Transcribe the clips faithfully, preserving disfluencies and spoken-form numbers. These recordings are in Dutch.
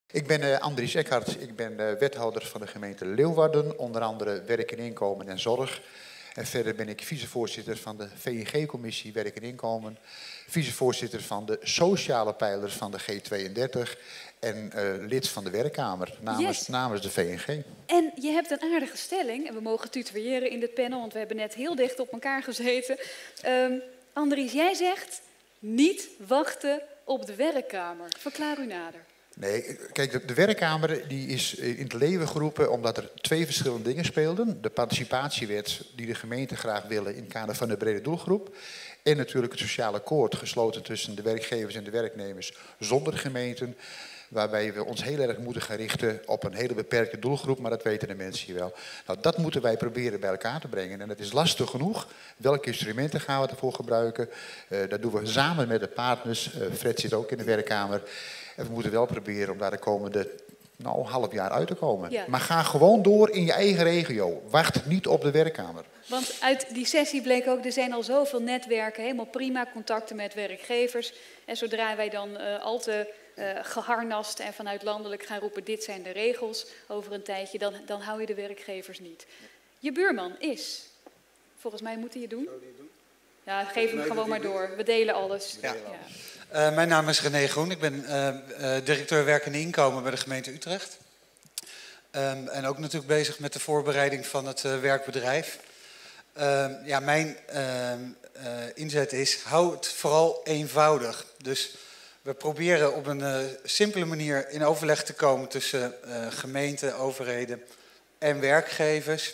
Ik ben uh, Andries Eckhart, ik ben uh, wethouder van de gemeente Leeuwarden, onder andere werk en inkomen en zorg. En verder ben ik vicevoorzitter van de V N G-commissie Werk en Inkomen, vicevoorzitter van de sociale pijler van de G tweeëndertig en uh, lid van de werkkamer namens, yes. namens de V N G. En je hebt een aardige stelling, en we mogen tutoyeren in dit panel, want we hebben net heel dicht op elkaar gezeten. Um, Andries, jij zegt niet wachten op de werkkamer. Verklaar u nader. Nee, kijk, de, de werkkamer die is in het leven geroepen omdat er twee verschillende dingen speelden. De participatiewet die de gemeente graag willen in het kader van de brede doelgroep. En natuurlijk het sociale akkoord gesloten tussen de werkgevers en de werknemers zonder gemeenten. Waarbij we ons heel erg moeten gaan richten op een hele beperkte doelgroep, maar dat weten de mensen hier wel. Nou, dat moeten wij proberen bij elkaar te brengen. En dat is lastig genoeg. Welke instrumenten gaan we ervoor gebruiken? Uh, dat doen we samen met de partners. Uh, Fred zit ook in de werkkamer. En we moeten wel proberen om daar de komende nou, half jaar uit te komen. Ja. Maar ga gewoon door in je eigen regio. Wacht niet op de werkkamer. Want uit die sessie bleek ook, er zijn al zoveel netwerken, helemaal prima, contacten met werkgevers. En zodra wij dan uh, al te uh, geharnast en vanuit landelijk gaan roepen, dit zijn de regels over een tijdje, dan, dan hou je de werkgevers niet. Je buurman is, volgens mij moet hij het doen. Zou die het doen? Ja, geef hem gewoon maar door. We delen alles. Ja. Ja. Uh, mijn naam is René Groen. Ik ben uh, uh, directeur werk en inkomen bij de gemeente Utrecht. Um, en ook natuurlijk bezig met de voorbereiding van het uh, werkbedrijf. Uh, ja, mijn uh, uh, inzet is, hou het vooral eenvoudig. Dus we proberen op een uh, simpele manier in overleg te komen tussen uh, gemeenten, overheden en werkgevers.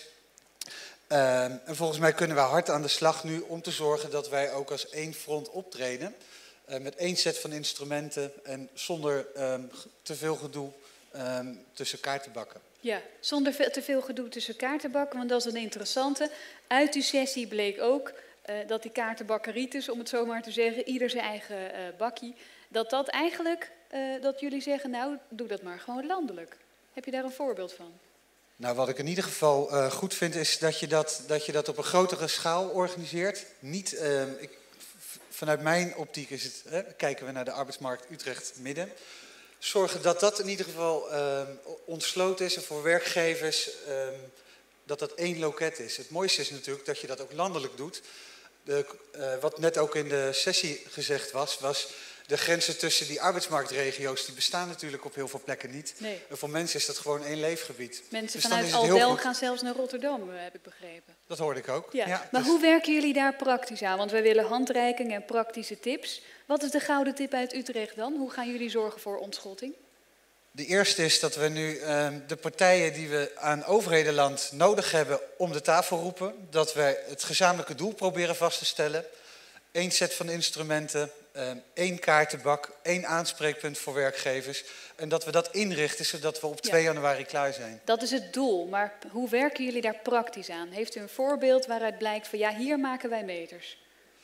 Uh, en volgens mij kunnen we hard aan de slag nu om te zorgen dat wij ook als één front optreden. Uh, met één set van instrumenten en zonder um, te veel gedoe um, tussen kaartenbakken. Ja, zonder te veel gedoe tussen kaartenbakken, want dat is een interessante. Uit die sessie bleek ook uh, dat die kaartenbakkeritis, om het zo maar te zeggen, ieder zijn eigen uh, bakkie, dat dat eigenlijk, uh, dat jullie zeggen, nou, doe dat maar gewoon landelijk. Heb je daar een voorbeeld van? Nou, wat ik in ieder geval uh, goed vind, is dat je dat, dat je dat op een grotere schaal organiseert. Niet, uh, ik, vanuit mijn optiek is het, hè, kijken we naar de arbeidsmarkt Utrecht-Midden. Zorgen dat dat in ieder geval uh, ontsloten is en voor werkgevers uh, dat dat één loket is. Het mooiste is natuurlijk dat je dat ook landelijk doet. De, uh, wat net ook in de sessie gezegd was, was de grenzen tussen die arbeidsmarktregio's, die bestaan natuurlijk op heel veel plekken niet. Nee. En voor mensen is dat gewoon één leefgebied. Mensen dus vanuit Albel gaan zelfs naar Rotterdam, heb ik begrepen. Dat hoorde ik ook. Ja. Ja, maar dus... hoe werken jullie daar praktisch aan? Want wij willen handreikingen en praktische tips. Wat is de gouden tip uit Utrecht dan? Hoe gaan jullie zorgen voor ontschotting? De eerste is dat we nu uh, de partijen die we aan overhedenland nodig hebben om de tafel roepen. Dat wij het gezamenlijke doel proberen vast te stellen. Eén set van instrumenten, uh, één kaartenbak, één aanspreekpunt voor werkgevers. En dat we dat inrichten zodat we op twee januari klaar zijn. Dat is het doel, maar hoe werken jullie daar praktisch aan? Heeft u een voorbeeld waaruit blijkt van ja, hier maken wij meters?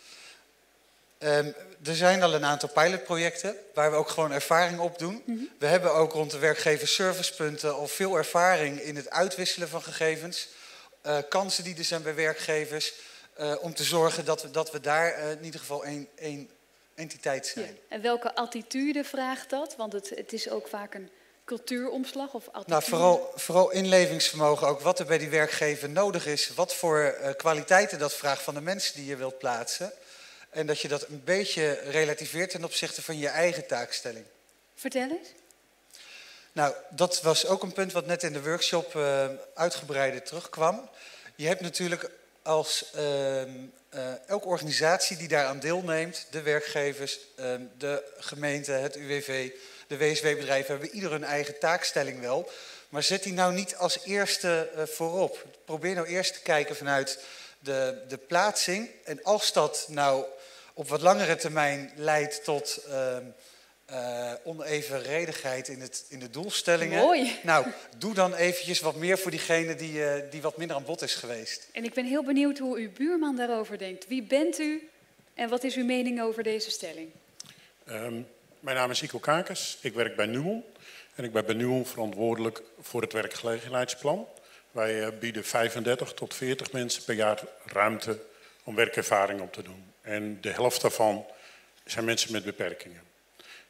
Um, er zijn al een aantal pilotprojecten waar we ook gewoon ervaring op doen. Mm-hmm. We hebben ook rond de werkgeversservicepunten al veel ervaring in het uitwisselen van gegevens. Uh, kansen die er zijn bij werkgevers. Uh, om te zorgen dat we, dat we daar uh, in ieder geval één, één entiteit zijn. Ja. En welke attitude vraagt dat? Want het, het is ook vaak een cultuuromslag of attitude. Nou, vooral, vooral inlevingsvermogen ook. Wat er bij die werkgever nodig is. Wat voor uh, kwaliteiten dat vraagt van de mensen die je wilt plaatsen. En dat je dat een beetje relativeert ten opzichte van je eigen taakstelling. Vertel eens. Nou, dat was ook een punt wat net in de workshop uh, uitgebreider terugkwam. Je hebt natuurlijk als uh, uh, elke organisatie die daaraan deelneemt, de werkgevers, uh, de gemeente, het U W V, de W S W-bedrijven, hebben ieder hun eigen taakstelling wel. Maar zet die nou niet als eerste uh, voorop. Probeer nou eerst te kijken vanuit de, de plaatsing. En als dat nou op wat langere termijn leidt tot uh, uh, onevenredigheid in, het, in de doelstellingen. Mooi. Nou, doe dan eventjes wat meer voor diegene die, uh, die wat minder aan bod is geweest. En ik ben heel benieuwd hoe uw buurman daarover denkt. Wie bent u en wat is uw mening over deze stelling? Um, mijn naam is Iko Kakers. Ik werk bij Nuon. En ik ben bij Nuon verantwoordelijk voor het werkgelegenheidsplan. Wij uh, bieden vijfendertig tot veertig mensen per jaar ruimte om werkervaring op te doen. En de helft daarvan zijn mensen met beperkingen.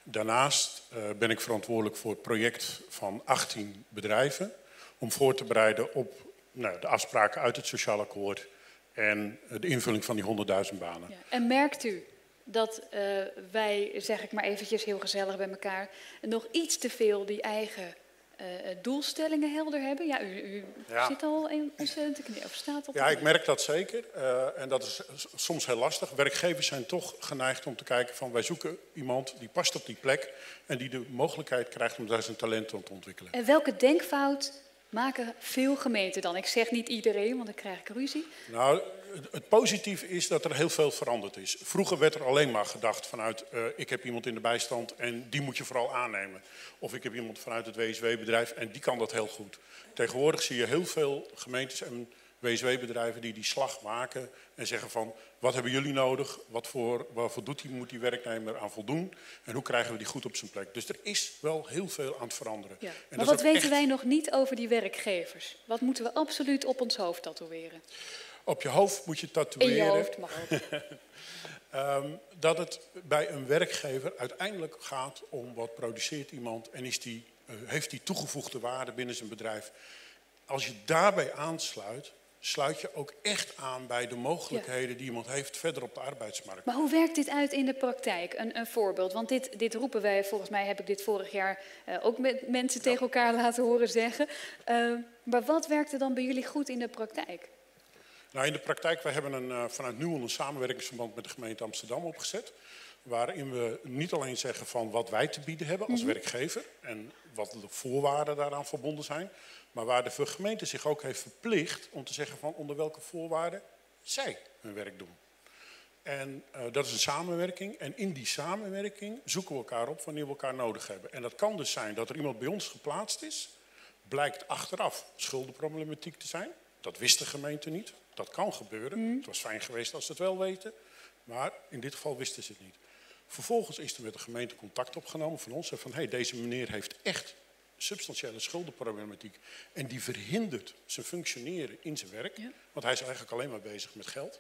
Daarnaast uh, ben ik verantwoordelijk voor het project van achttien bedrijven om voor te bereiden op nou, de afspraken uit het sociaal akkoord en de invulling van die honderdduizend banen. Ja. En merkt u dat uh, wij, zeg ik maar eventjes heel gezellig bij elkaar, nog iets te veel die eigen uh, doelstellingen helder hebben? Ja, u, u ja. zit al ontzettend te knippen, of staat op. Ja, ik merk dat zeker. Uh, en dat is soms heel lastig. Werkgevers zijn toch geneigd om te kijken van wij zoeken iemand die past op die plek en die de mogelijkheid krijgt om daar zijn talenten te ontwikkelen. En welke denkfout maken veel gemeenten dan? Ik zeg niet iedereen, want dan krijg ik ruzie. Nou, het positieve is dat er heel veel veranderd is. Vroeger werd er alleen maar gedacht vanuit uh, ik heb iemand in de bijstand en die moet je vooral aannemen. Of ik heb iemand vanuit het W S W-bedrijf en die kan dat heel goed. Tegenwoordig zie je heel veel gemeentes en W S W-bedrijven die die slag maken en zeggen van wat hebben jullie nodig, wat voor, waarvoor doet die, moet die werknemer aan voldoen en hoe krijgen we die goed op zijn plek. Dus er is wel heel veel aan het veranderen. Ja. En maar wat weten echt... wij nog niet over die werkgevers? Wat moeten we absoluut op ons hoofd tatoeëren? Op je hoofd moet je tatoeëren. In je hoofd mag ook. um, dat het bij een werkgever uiteindelijk gaat om wat produceert iemand en is die, uh, heeft die toegevoegde waarde binnen zijn bedrijf. Als je daarbij aansluit, sluit je ook echt aan bij de mogelijkheden ja. die iemand heeft verder op de arbeidsmarkt. Maar hoe werkt dit uit in de praktijk? Een, een voorbeeld, want dit, dit roepen wij, volgens mij heb ik dit vorig jaar uh, ook met mensen ja. tegen elkaar laten horen zeggen. Uh, maar wat werkte dan bij jullie goed in de praktijk? Nou, in de praktijk, wij hebben een, uh, vanuit Nuon een samenwerkingsverband met de gemeente Amsterdam opgezet. Waarin we niet alleen zeggen van wat wij te bieden hebben als mm-hmm. werkgever en wat de voorwaarden daaraan verbonden zijn. Maar waar de gemeente zich ook heeft verplicht om te zeggen van onder welke voorwaarden zij hun werk doen. En uh, dat is een samenwerking. En in die samenwerking zoeken we elkaar op wanneer we elkaar nodig hebben. En dat kan dus zijn dat er iemand bij ons geplaatst is. Blijkt achteraf schuldenproblematiek te zijn. Dat wist de gemeente niet. Dat kan gebeuren. Mm. Het was fijn geweest als ze het wel weten. Maar in dit geval wisten ze het niet. Vervolgens is er met de gemeente contact opgenomen van ons. Van hey, deze meneer heeft echt substantiële schuldenproblematiek. En die verhindert zijn functioneren in zijn werk. Ja. Want hij is eigenlijk alleen maar bezig met geld.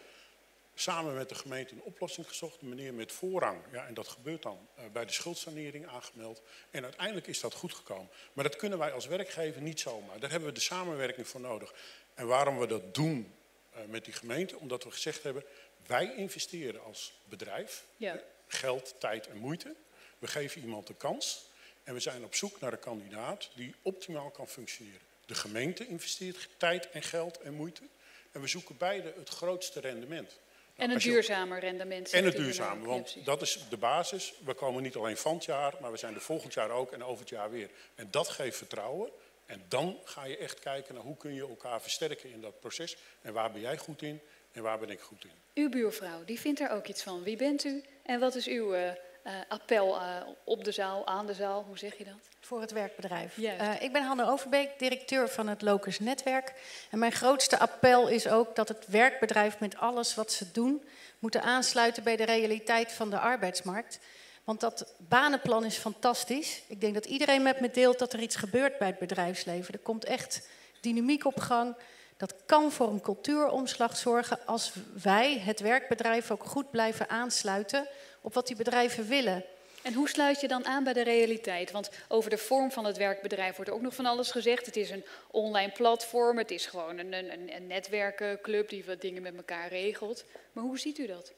Samen met de gemeente een oplossing gezocht. De meneer met voorrang. Ja, en dat gebeurt dan uh, bij de schuldsanering aangemeld. En uiteindelijk is dat goed gekomen. Maar dat kunnen wij als werkgever niet zomaar. Daar hebben we de samenwerking voor nodig. En waarom we dat doen uh, met die gemeente? Omdat we gezegd hebben, wij investeren als bedrijf. Ja. Geld, tijd en moeite. We geven iemand de kans. En we zijn op zoek naar een kandidaat die optimaal kan functioneren. De gemeente investeert tijd en geld en moeite. En we zoeken beide het grootste rendement. En een duurzamer rendement. En het duurzame, want dat is de basis. We komen niet alleen van het jaar, maar we zijn er volgend jaar ook en over het jaar weer. En dat geeft vertrouwen. En dan ga je echt kijken naar hoe kun je elkaar versterken in dat proces. En waar ben jij goed in en waar ben ik goed in. Uw buurvrouw, die vindt er ook iets van. Wie bent u en wat is uw uh, uh, appel uh, op de zaal, aan de zaal? Hoe zeg je dat? Voor het werkbedrijf. Uh, ik ben Hanne Overbeek, directeur van het Locus Netwerk. En mijn grootste appel is ook dat het werkbedrijf met alles wat ze doen moeten aansluiten bij de realiteit van de arbeidsmarkt. Want dat banenplan is fantastisch. Ik denk dat iedereen met me deelt dat er iets gebeurt bij het bedrijfsleven. Er komt echt dynamiek op gang. Dat kan voor een cultuuromslag zorgen als wij, het werkbedrijf, ook goed blijven aansluiten op wat die bedrijven willen. En hoe sluit je dan aan bij de realiteit? Want over de vorm van het werkbedrijf wordt ook nog van alles gezegd. Het is een online platform, het is gewoon een, een, een netwerkenclub die wat dingen met elkaar regelt. Maar hoe ziet u dat?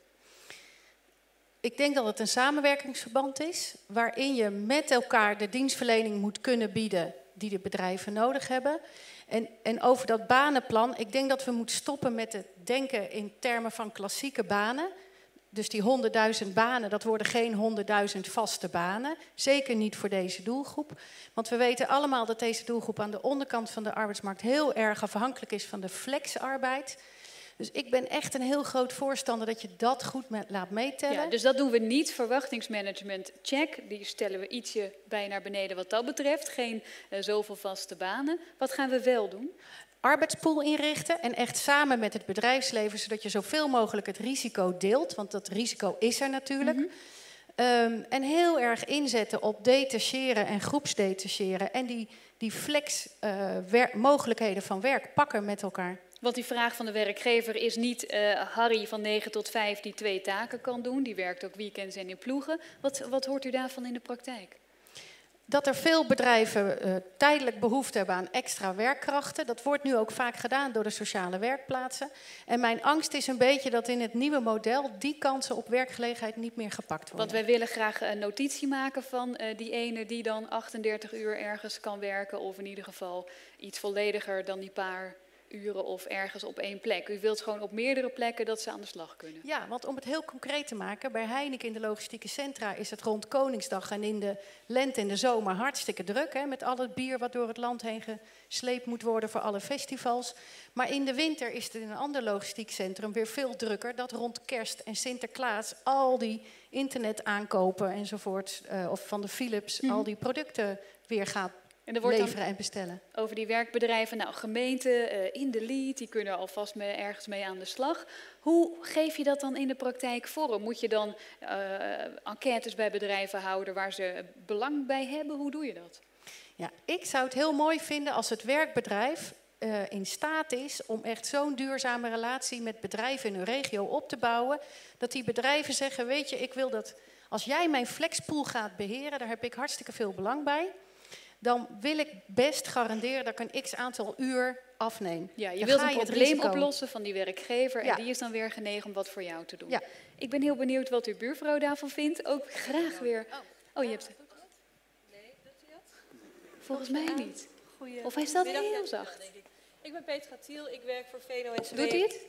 Ik denk dat het een samenwerkingsverband is, waarin je met elkaar de dienstverlening moet kunnen bieden die de bedrijven nodig hebben. En, en over dat banenplan, ik denk dat we moeten stoppen met het denken in termen van klassieke banen. Dus die honderdduizend banen, dat worden geen honderdduizend vaste banen. Zeker niet voor deze doelgroep. Want we weten allemaal dat deze doelgroep aan de onderkant van de arbeidsmarkt heel erg afhankelijk is van de flexarbeid. Dus ik ben echt een heel groot voorstander dat je dat goed met, laat meetellen. Ja, dus dat doen we niet. Verwachtingsmanagement, check. Die stellen we ietsje bij naar beneden wat dat betreft. Geen uh, zoveel vaste banen. Wat gaan we wel doen? Arbeidspool inrichten en echt samen met het bedrijfsleven, zodat je zoveel mogelijk het risico deelt. Want dat risico is er natuurlijk. Mm-hmm. Um, en heel erg inzetten op detacheren en groepsdetacheren. En die, die flex uh, wer- mogelijkheden van werk pakken met elkaar. Want die vraag van de werkgever is niet uh, Harry van negen tot vijf die twee taken kan doen. Die werkt ook weekends en in ploegen. Wat, wat hoort u daarvan in de praktijk? Dat er veel bedrijven uh, tijdelijk behoefte hebben aan extra werkkrachten. Dat wordt nu ook vaak gedaan door de sociale werkplaatsen. En mijn angst is een beetje dat in het nieuwe model die kansen op werkgelegenheid niet meer gepakt worden. Want wij willen graag een notitie maken van uh, die ene die dan achtendertig uur ergens kan werken. Of in ieder geval iets vollediger dan die paar uren of ergens op één plek. U wilt gewoon op meerdere plekken dat ze aan de slag kunnen. Ja, want om het heel concreet te maken, bij Heineken in de logistieke centra is het rond Koningsdag en in de lente en de zomer hartstikke druk. Hè, met al het bier wat door het land heen gesleept moet worden voor alle festivals. Maar in de winter is het in een ander logistiek centrum weer veel drukker. Dat rond Kerst en Sinterklaas al die internet aankopen enzovoort, uh, of van de Philips, mm-hmm. al die producten weer gaat En er wordt leveren en bestellen. Over die werkbedrijven, nou gemeenten uh, in de lead, die kunnen alvast mee, ergens mee aan de slag. Hoe geef je dat dan in de praktijk vorm? Moet je dan uh, enquêtes bij bedrijven houden waar ze belang bij hebben? Hoe doe je dat? Ja, ik zou het heel mooi vinden als het werkbedrijf uh, in staat is om echt zo'n duurzame relatie met bedrijven in hun regio op te bouwen. Dat die bedrijven zeggen, weet je, ik wil dat als jij mijn flexpool gaat beheren, daar heb ik hartstikke veel belang bij. Dan wil ik best garanderen dat ik een x aantal uur afneem. Ja, je dan wilt ga een je probleem oplossen van die werkgever. Ja. En die is dan weer genegen om wat voor jou te doen. Ja. Ik ben heel benieuwd wat uw buurvrouw daarvan vindt. Ook graag weer. Oh, je hebt. Nee, doet hij dat? Volgens mij niet. Goeie of hij staat middag, heel zacht. denk ik. Ik ben Petra Thiel, ik werk voor Veno en C W. Doet hij het?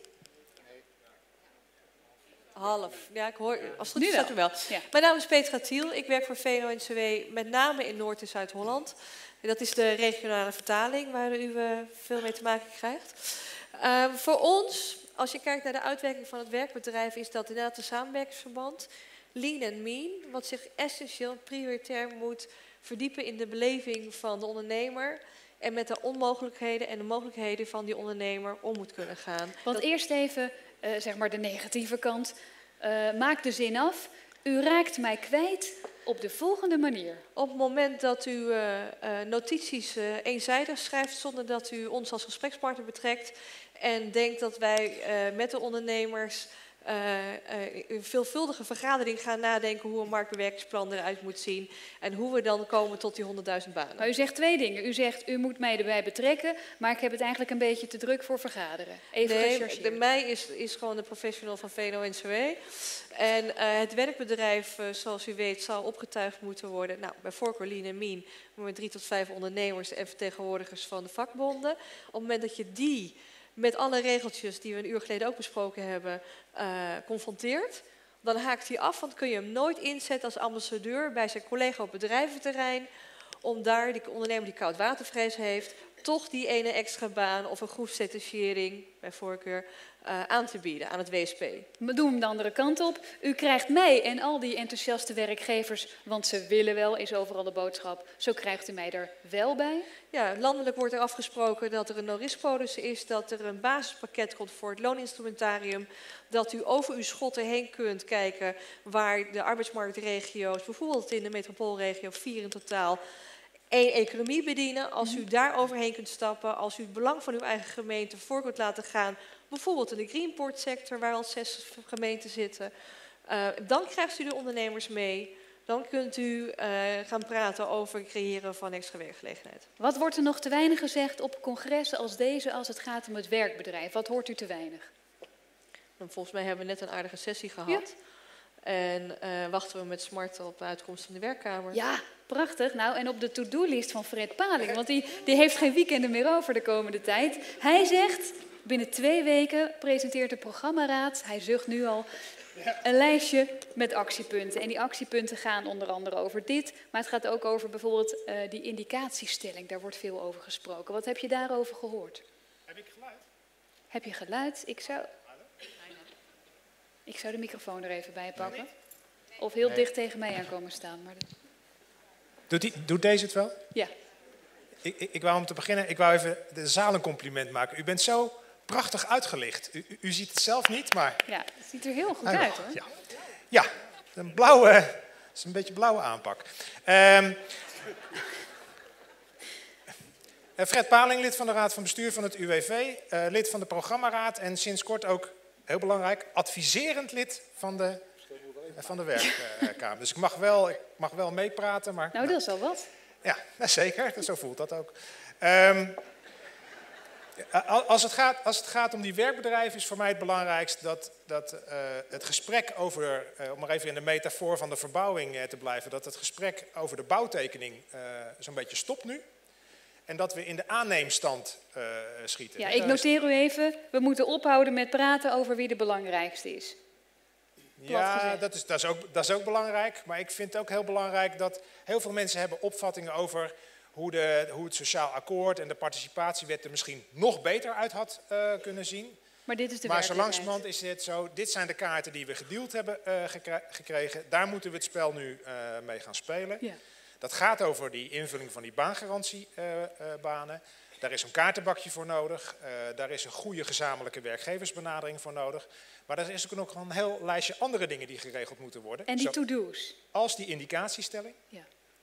Half. Ja, ik hoor. Als het goed Nu is, staat u wel. Ja. Mijn naam is Petra Thiel. Ik werk voor Veno en C W, met name in Noord- en Zuid-Holland. En dat is de regionale vertaling waar u uh, veel mee te maken krijgt. Uh, voor ons, als je kijkt naar de uitwerking van het werkbedrijf, is dat inderdaad een samenwerkingsverband. Lean and mean, wat zich essentieel prioritair moet verdiepen in de beleving van de ondernemer. En met de onmogelijkheden en de mogelijkheden van die ondernemer om moet kunnen gaan. Want dat... eerst even, uh, zeg maar de negatieve kant. Uh, maak de zin af. U raakt mij kwijt op de volgende manier. Op het moment dat u uh, uh, notities uh, eenzijdig schrijft zonder dat u ons als gesprekspartner betrekt en denkt dat wij uh, met de ondernemers uh, uh, een veelvuldige vergadering gaan nadenken hoe een marktbewerkingsplan eruit moet zien en hoe we dan komen tot die honderdduizend banen. Maar u zegt twee dingen. U zegt, u moet mij erbij betrekken, maar ik heb het eigenlijk een beetje te druk voor vergaderen. Even nee, gechargeerd. de mij is, is gewoon de professional van Veno en C W. En uh, het werkbedrijf, uh, zoals u weet, zal opgetuigd moeten worden. Nou, bij voorkeur Lean and Mean, met drie tot vijf ondernemers en vertegenwoordigers van de vakbonden. Op het moment dat je die met alle regeltjes die we een uur geleden ook besproken hebben, uh, confronteert, dan haakt hij af, want kun je hem nooit inzetten als ambassadeur bij zijn collega op bedrijventerrein, om daar die ondernemer die koudwatervrees heeft, toch die ene extra baan of een groepsdetachering, bij voorkeur, uh, aan te bieden aan het W S P. We doen hem de andere kant op. U krijgt mij en al die enthousiaste werkgevers, want ze willen wel, is overal de boodschap. Zo krijgt u mij er wel bij. Ja, landelijk wordt er afgesproken dat er een no-risk-policy is, dat er een basispakket komt voor het looninstrumentarium, dat u over uw schotten heen kunt kijken waar de arbeidsmarktregio's, bijvoorbeeld in de metropoolregio, vier in totaal, één economie bedienen. Als u daar overheen kunt stappen, als u het belang van uw eigen gemeente voor kunt laten gaan, bijvoorbeeld in de Greenport sector, waar al zes gemeenten zitten, uh, dan krijgt u de ondernemers mee. Dan kunt u uh, gaan praten over het creëren van extra werkgelegenheid. Wat wordt er nog te weinig gezegd op congressen als deze als het gaat om het werkbedrijf? Wat hoort u te weinig? En volgens mij hebben we net een aardige sessie gehad. Ja. En uh, wachten we met smart op de uitkomst van de werkkamer. Ja, prachtig. Nou, en op de to-do-list van Fred Paling, want die, die heeft geen weekenden meer over de komende tijd. Hij zegt, binnen twee weken presenteert de programmaraad, hij zucht nu al, een lijstje met actiepunten. En die actiepunten gaan onder andere over dit, maar het gaat ook over bijvoorbeeld uh, die indicatiestelling. Daar wordt veel over gesproken. Wat heb je daarover gehoord? Heb ik geluid? Heb je geluid? Ik zou, ik zou de microfoon er even bij pakken. Of heel nee. dicht tegen mij aankomen staan. Maar dat... Doet, die, doet deze het wel? Ja. Ik, ik, ik wou om te beginnen, ik wou even de zaal een compliment maken. U bent zo prachtig uitgelicht. U, u, u ziet het zelf niet, maar... Ja, het ziet er heel goed ah, uit, hoor. Ja, ja, een blauwe, het is een beetje blauwe aanpak. Um, Uh, Fred Paling, lid van de Raad van Bestuur van het U W V, uh, lid van de Programmaraad en sinds kort ook, heel belangrijk, adviserend lid van de, uh, van de Werkkamer. Dus ik mag wel, ik mag wel meepraten, maar... Nou, dat is al wat. Ja, zeker. Zo voelt dat ook. Um, als, het gaat, als het gaat om die werkbedrijven is voor mij het belangrijkst dat, dat uh, het gesprek over, uh, om maar even in de metafoor van de verbouwing uh, te blijven, dat het gesprek over de bouwtekening uh, zo'n beetje stopt nu. En dat we in de aanneemstand uh, schieten. Ja, ik noteer u even, we moeten ophouden met praten over wie de belangrijkste is. Ja, dat is, dat, is ook, dat is ook belangrijk. Maar ik vind het ook heel belangrijk dat heel veel mensen hebben opvattingen over hoe, de, hoe het sociaal akkoord en de participatiewet er misschien nog beter uit had uh, kunnen zien. Maar dit is de Maar zo werkelijkheid. langzamerhand is het zo, dit zijn de kaarten die we gedeeld hebben uh, gekregen. Daar moeten we het spel nu uh, mee gaan spelen. Ja. Dat gaat over die invulling van die baangarantiebanen. Uh, uh, daar is een kaartenbakje voor nodig. Uh, daar is een goede gezamenlijke werkgeversbenadering voor nodig. Maar er is ook nog een heel lijstje andere dingen die geregeld moeten worden. En die Zo, to-do's. als die indicatiestelling. Ja.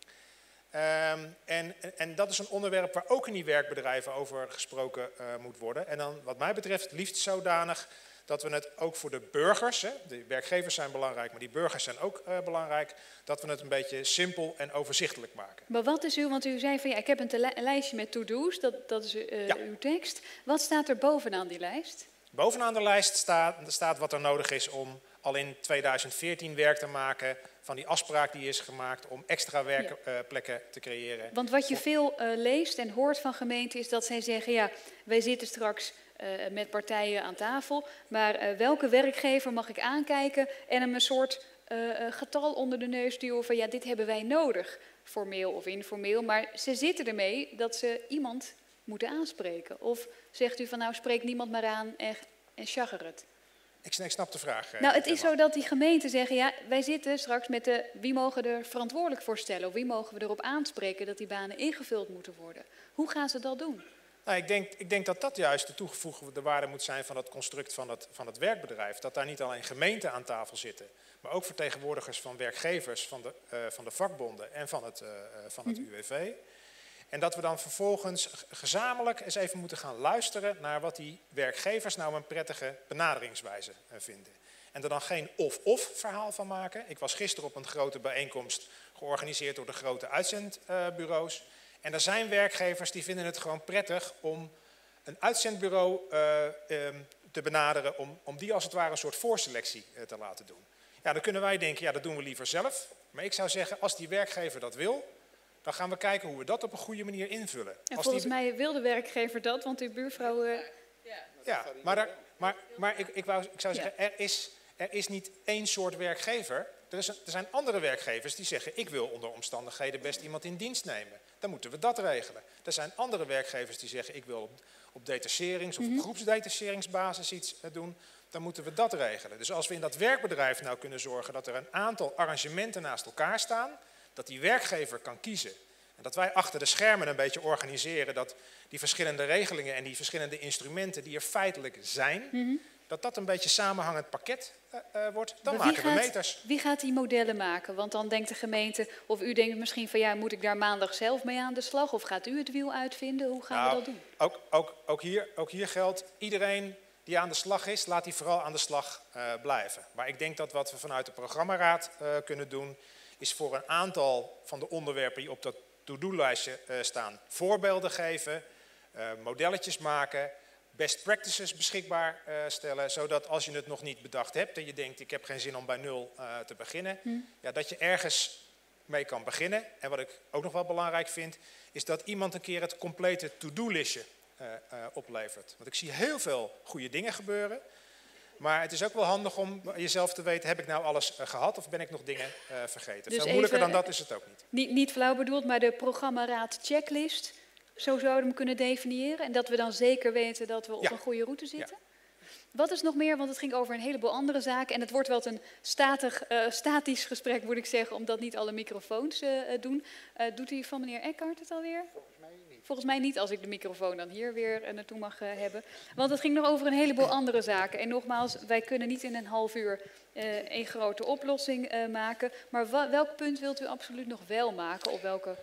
Um, en, en dat is een onderwerp waar ook in die werkbedrijven over gesproken uh, moet worden. En dan wat mij betreft liefst zodanig dat we het ook voor de burgers, hè, de werkgevers zijn belangrijk, maar die burgers zijn ook uh, belangrijk, dat we het een beetje simpel en overzichtelijk maken. Maar wat is uw, want u zei van ja, ik heb een, een lijstje met to-do's, dat, dat is uh, ja. uw tekst. Wat staat er bovenaan die lijst? Bovenaan de lijst staat, staat wat er nodig is om al in tweeduizend veertien werk te maken van die afspraak die is gemaakt om extra werkplekken ja. uh, te creëren. Want wat je veel uh, leest en hoort van gemeenten is dat zij zeggen, ja, wij zitten straks uh, met partijen aan tafel, maar uh, welke werkgever mag ik aankijken en hem een soort uh, getal onder de neus duwen van ja, dit hebben wij nodig, formeel of informeel, maar ze zitten ermee dat ze iemand moeten aanspreken. Of zegt u van nou, spreek niemand maar aan en, en sjagger het? Ik snap de vraag. Nou, het is zo dat die gemeenten zeggen, ja, wij zitten straks met de, wie mogen er verantwoordelijk voor stellen? Of wie mogen we erop aanspreken dat die banen ingevuld moeten worden? Hoe gaan ze dat doen? Nou, ik, denk, ik denk dat dat juist de toegevoegde waarde moet zijn van het construct van het, van het werkbedrijf. Dat daar niet alleen gemeenten aan tafel zitten, maar ook vertegenwoordigers van werkgevers, van de, uh, van de vakbonden en van het, uh, van het U W V. En dat we dan vervolgens gezamenlijk eens even moeten gaan luisteren naar wat die werkgevers nou een prettige benaderingswijze vinden. En er dan geen of-of verhaal van maken. Ik was gisteren op een grote bijeenkomst georganiseerd door de grote uitzendbureaus. En er zijn werkgevers die vinden het gewoon prettig om een uitzendbureau uh, um, te benaderen, om, om die als het ware een soort voorselectie uh, te laten doen. Ja, dan kunnen wij denken, ja, dat doen we liever zelf. Maar ik zou zeggen, als die werkgever dat wil, dan gaan we kijken hoe we dat op een goede manier invullen. En Als volgens die... mij wil de werkgever dat, want uw buurvrouw... Uh... Ja, maar, daar, maar, maar ik, ik, wou, ik zou zeggen, er is, er is niet één soort werkgever. Er, is een, er zijn andere werkgevers die zeggen, ik wil onder omstandigheden best iemand in dienst nemen. Dan moeten we dat regelen. Er zijn andere werkgevers die zeggen, ik wil op, op detacherings- of Mm-hmm. groepsdetacheringsbasis iets doen. Dan moeten we dat regelen. Dus als we in dat werkbedrijf nou kunnen zorgen dat er een aantal arrangementen naast elkaar staan, dat die werkgever kan kiezen. En dat wij achter de schermen een beetje organiseren dat die verschillende regelingen en die verschillende instrumenten die er feitelijk zijn, mm-hmm. dat dat een beetje samenhangend pakket uh, uh, wordt, dan maar maken gaat, we meters. Wie gaat die modellen maken? Want dan denkt de gemeente, of u denkt misschien van ja, moet ik daar maandag zelf mee aan de slag? Of gaat u het wiel uitvinden? Hoe gaan nou, we dat doen? Ook, ook, ook, hier, ook hier geldt, iedereen die aan de slag is, laat die vooral aan de slag uh, blijven. Maar ik denk dat wat we vanuit de programmaraad uh, kunnen doen, is voor een aantal van de onderwerpen die op dat to-do-lijstje uh, staan, voorbeelden geven, uh, modelletjes maken, best practices beschikbaar uh, stellen, zodat als je het nog niet bedacht hebt en je denkt ik heb geen zin om bij nul uh, te beginnen, hm. ja, dat je ergens mee kan beginnen. En wat ik ook nog wel belangrijk vind, is dat iemand een keer het complete to-do-listje uh, uh, oplevert. Want ik zie heel veel goede dingen gebeuren. Maar het is ook wel handig om jezelf te weten, heb ik nou alles uh, gehad of ben ik nog dingen uh, vergeten? Dus veel moeilijker even, dan dat is het ook niet. niet. Niet flauw bedoeld, maar de programmaraad checklist, zo zouden we hem kunnen definiëren. En dat we dan zeker weten dat we op ja. een goede route zitten. Ja. Wat is nog meer, want het ging over een heleboel andere zaken. En het wordt wel een statig, uh, statisch gesprek, moet ik zeggen, omdat niet alle microfoons uh, doen. Uh, doet u van meneer Eckhart het alweer? Volgens mij niet. Volgens mij niet, als ik de microfoon dan hier weer uh, naartoe mag uh, hebben. Want het ging nog over een heleboel andere zaken. En nogmaals, wij kunnen niet in een half uur uh, een grote oplossing uh, maken. Maar welk punt wilt u absoluut nog wel maken? Op welke...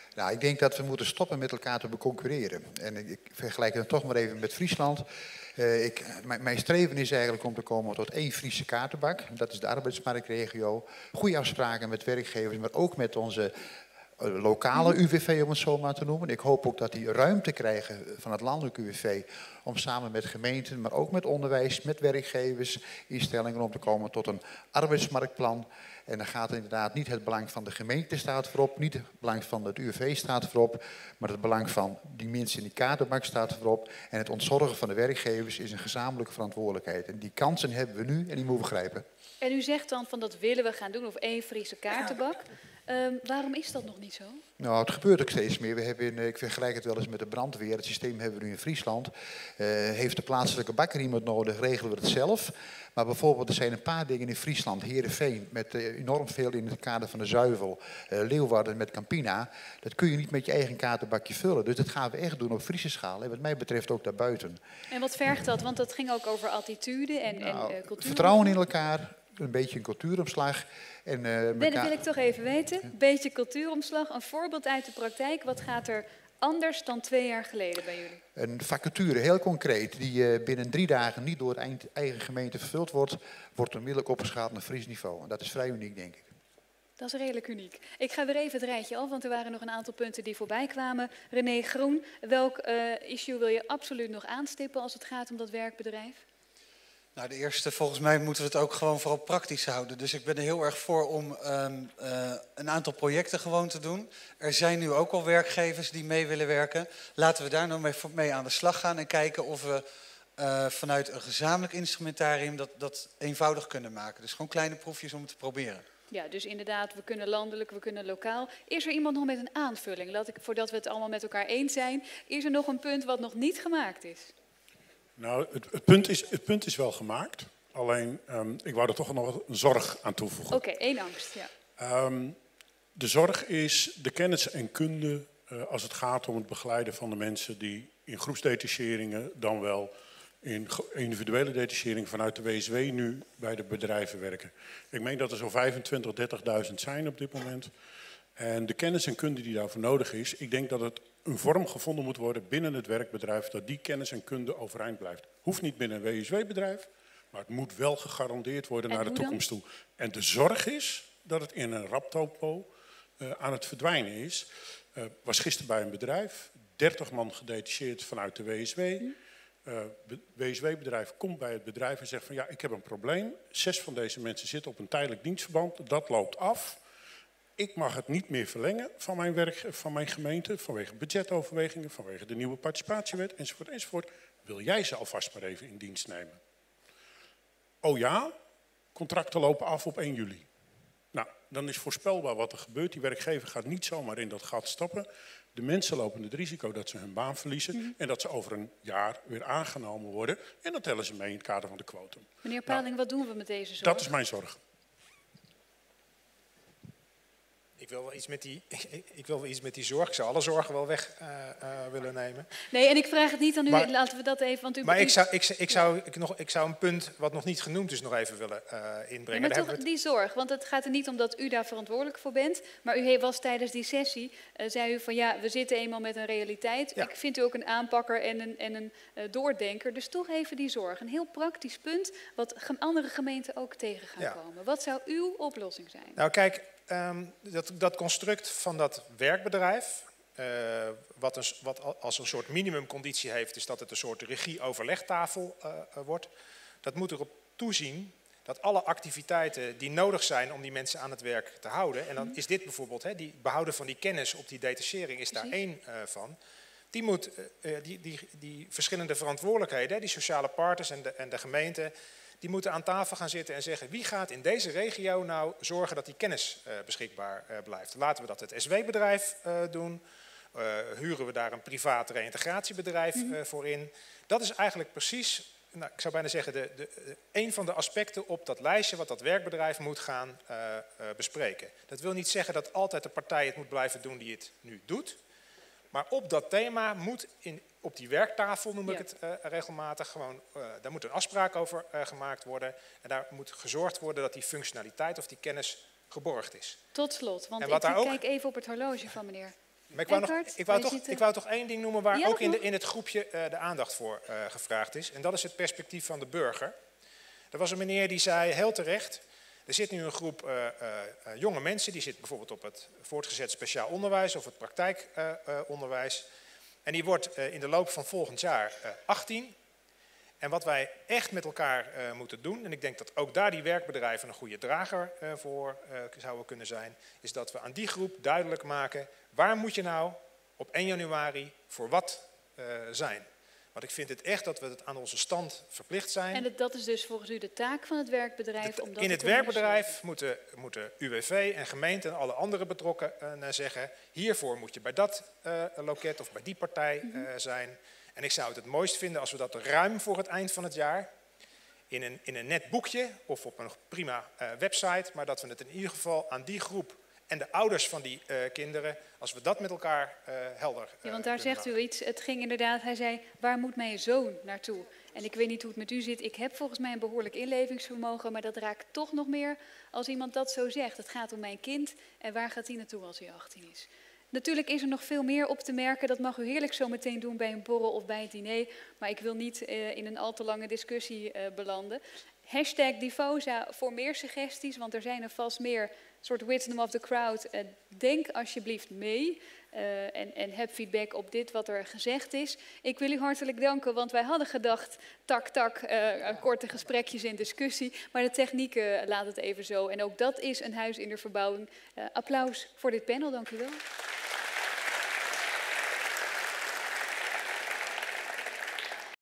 Nou, ik denk dat we moeten stoppen met elkaar te beconcurreren. En ik, ik vergelijk het toch maar even met Friesland. Uh, ik, mijn, mijn streven is eigenlijk om te komen tot één Friese kaartenbak. Dat is de arbeidsmarktregio. Goede afspraken met werkgevers, maar ook met onze uh, lokale U W V, om het zo maar te noemen. Ik hoop ook dat die ruimte krijgen van het landelijk U W V om samen met gemeenten, maar ook met onderwijs, met werkgevers, instellingen om te komen tot een arbeidsmarktplan. En dan gaat inderdaad niet het belang van de gemeente staat voorop, niet het belang van het U W V staat voorop, maar het belang van die mensen in die kaartenbak staat voorop. En het ontzorgen van de werkgevers is een gezamenlijke verantwoordelijkheid. En die kansen hebben we nu en die moeten we grijpen. En u zegt dan van dat willen we gaan doen, of één Friese kaartenbak. Um, waarom is dat nog niet zo? Nou, het gebeurt ook steeds meer. We hebben in, ik vergelijk het wel eens met de brandweer. Het systeem hebben we nu in Friesland. Uh, heeft de plaatselijke bakker iemand nodig, regelen we het zelf. Maar bijvoorbeeld, er zijn een paar dingen in Friesland. Heerenveen, met uh, enorm veel in het kader van de zuivel. Uh, Leeuwarden met Campina. Dat kun je niet met je eigen kaartenbakje vullen. Dus dat gaan we echt doen op Friese schaal. En wat mij betreft ook daarbuiten. En wat vergt dat? Want dat ging ook over attitude en, nou, en uh, cultuur. Vertrouwen in elkaar. Een beetje een cultuuromslag. En, uh, nee, dat wil ik toch even weten. Een beetje cultuuromslag. Een voorbeeld uit de praktijk. Wat gaat er anders dan twee jaar geleden bij jullie? Een vacature, heel concreet, die uh, binnen drie dagen niet door de eigen gemeente vervuld wordt, wordt onmiddellijk opgeschaald naar Fries niveau. En dat is vrij uniek, denk ik. Dat is redelijk uniek. Ik ga weer even het rijtje af, want er waren nog een aantal punten die voorbij kwamen. René Groen, welk uh, issue wil je absoluut nog aanstippen als het gaat om dat werkbedrijf? Nou, de eerste, volgens mij moeten we het ook gewoon vooral praktisch houden. Dus ik ben er heel erg voor om um, uh, een aantal projecten gewoon te doen. Er zijn nu ook al werkgevers die mee willen werken. Laten we daar nou mee, mee aan de slag gaan en kijken of we uh, vanuit een gezamenlijk instrumentarium dat, dat eenvoudig kunnen maken. Dus gewoon kleine proefjes om het te proberen. Ja, dus inderdaad, we kunnen landelijk, we kunnen lokaal. Is er iemand nog met een aanvulling? Laat ik, voordat we het allemaal met elkaar eens zijn, is er nog een punt wat nog niet gemaakt is? Nou, het, het, punt is, het punt is wel gemaakt. Alleen, um, ik wou er toch nog een zorg aan toevoegen. Oké, okay, één angst, ja. Um, de zorg is de kennis en kunde uh, als het gaat om het begeleiden van de mensen die in groepsdetacheringen dan wel in individuele detachering vanuit de W S W nu bij de bedrijven werken. Ik meen dat er zo'n vijfentwintig, dertigduizend zijn op dit moment. En de kennis en kunde die daarvoor nodig is, ik denk dat het een vorm gevonden moet worden binnen het werkbedrijf dat die kennis en kunde overeind blijft. Hoeft niet binnen een W S W-bedrijf, maar het moet wel gegarandeerd worden en naar de toekomst toe. En de zorg is dat het in een rap tempo uh, aan het verdwijnen is. Uh, was gisteren bij een bedrijf, dertig man gedetacheerd vanuit de W S W. Uh, W S W-bedrijf komt bij het bedrijf en zegt van ja, ik heb een probleem. Zes van deze mensen zitten op een tijdelijk dienstverband, dat loopt af. Ik mag het niet meer verlengen van mijn, werk, van mijn gemeente, vanwege budgetoverwegingen, vanwege de nieuwe participatiewet, enzovoort, enzovoort. Wil jij ze alvast maar even in dienst nemen? Oh ja, contracten lopen af op één juli. Nou, dan is voorspelbaar wat er gebeurt. Die werkgever gaat niet zomaar in dat gat stappen. De mensen lopen het risico dat ze hun baan verliezen mm-hmm. en dat ze over een jaar weer aangenomen worden. En dat tellen ze mee in het kader van de quotum. Meneer Paling, nou, wat doen we met deze zorg? Dat is mijn zorg. Ik wil wel iets met die, ik wil wel iets met die zorg. Ik zou alle zorgen wel weg uh, uh, willen nemen. Nee, en ik vraag het niet aan u. Maar, laten we dat even. Want u maar ik zou, ik, ik, zou, ik, nog, ik zou een punt wat nog niet genoemd is nog even willen uh, inbrengen. Ja, maar toch het... die zorg. Want het gaat er niet om dat u daar verantwoordelijk voor bent. Maar u was tijdens die sessie, uh, zei u van ja, we zitten eenmaal met een realiteit. Ja. Ik vind u ook een aanpakker en een, en een uh, doordenker. Dus toch even die zorg. Een heel praktisch punt wat andere gemeenten ook tegen gaan ja. komen. Wat zou uw oplossing zijn? Nou kijk... Um, dat, dat construct van dat werkbedrijf, uh, wat, een, wat als een soort minimumconditie heeft, is dat het een soort regie-overlegtafel uh, uh, wordt. Dat moet erop toezien dat alle activiteiten die nodig zijn om die mensen aan het werk te houden, en dan is dit bijvoorbeeld, hè, die behouden van die kennis op die detachering is daar één uh, van. Die, moet, uh, die, die, die verschillende verantwoordelijkheden, die sociale partners en de, en de gemeente, die moeten aan tafel gaan zitten en zeggen wie gaat in deze regio nou zorgen dat die kennis uh, beschikbaar uh, blijft. Laten we dat het S W-bedrijf uh, doen, uh, huren we daar een privaat reïntegratiebedrijf uh, voor in. Dat is eigenlijk precies, nou, ik zou bijna zeggen, de, de, de, een van de aspecten op dat lijstje wat dat werkbedrijf moet gaan uh, uh, bespreken. Dat wil niet zeggen dat altijd de partij het moet blijven doen die het nu doet. Maar op dat thema moet in, op die werktafel, noem ik ja. het uh, regelmatig, gewoon, uh, daar moet een afspraak over uh, gemaakt worden. En daar moet gezorgd worden dat die functionaliteit of die kennis geborgd is. Tot slot, want en ik daar ook... kijk even op het horloge van meneer Maar ik wou, nog, Eckhart, ik, wou wij toch, zitten- ik wou toch één ding noemen waar Ja, ook dat in, de, mag. in het groepje uh, de aandacht voor uh, gevraagd is. En dat is het perspectief van de burger. Er was een meneer die zei heel terecht, er zit nu een groep uh, uh, uh, jonge mensen, die zit bijvoorbeeld op het voortgezet speciaal onderwijs of het praktijkonderwijs. Uh, uh, en die wordt uh, in de loop van volgend jaar uh, achttien. En wat wij echt met elkaar uh, moeten doen, en ik denk dat ook daar die werkbedrijven een goede drager uh, voor uh, zouden kunnen zijn, is dat we aan die groep duidelijk maken, waar moet je nou op één januari voor wat uh, zijn? Want ik vind het echt dat we het aan onze stand verplicht zijn. En het, dat is dus volgens u de taak van het werkbedrijf? De, om dat in te het werkbedrijf moeten, moeten U W V en gemeenten en alle andere betrokkenen uh, zeggen, hiervoor moet je bij dat uh, loket of bij die partij uh, zijn. En ik zou het het mooist vinden als we dat ruim voor het eind van het jaar, in een, in een net boekje of op een prima uh, website, maar dat we het in ieder geval aan die groep en de ouders van die uh, kinderen, als we dat met elkaar uh, helder uh, Ja, want daar kunnen zegt u maken. iets. Het ging inderdaad, hij zei, waar moet mijn zoon naartoe? En ik weet niet hoe het met u zit. Ik heb volgens mij een behoorlijk inlevingsvermogen, maar dat raakt toch nog meer als iemand dat zo zegt. Het gaat om mijn kind en waar gaat hij naartoe als hij achttien is? Natuurlijk is er nog veel meer op te merken. Dat mag u heerlijk zo meteen doen bij een borrel of bij het diner. Maar ik wil niet uh, in een al te lange discussie uh, belanden. Hashtag Difosa voor meer suggesties, want er zijn er vast meer. Soort wisdom of the crowd. Uh, denk alsjeblieft mee uh, en, en heb feedback op dit wat er gezegd is. Ik wil u hartelijk danken, want wij hadden gedacht, tak, tak, uh, korte gesprekjes en discussie. Maar de techniek uh, laat het even zo. En ook dat is een huis in de verbouwing. Uh, applaus voor dit panel, dank u wel.